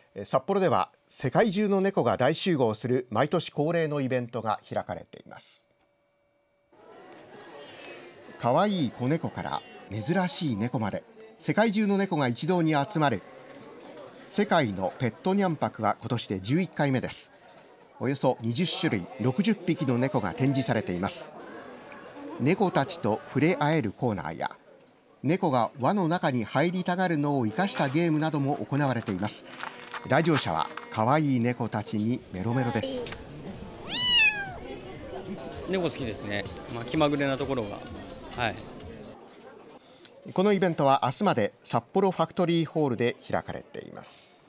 札幌では世界中の猫が大集合する毎年恒例のイベントが開かれています。可愛い子猫から珍しい猫まで世界中の猫が一堂に集まる世界のペットニャン博は今年で11回目です。およそ20種類60匹の猫が展示されています。猫たちと触れ合えるコーナーや猫が輪の中に入りたがるのを生かしたゲームなども行われています。来場者は可愛い猫たちにメロメロです。 猫好きですね。気まぐれなところが、 このイベントは明日まで札幌ファクトリーホールで開かれています。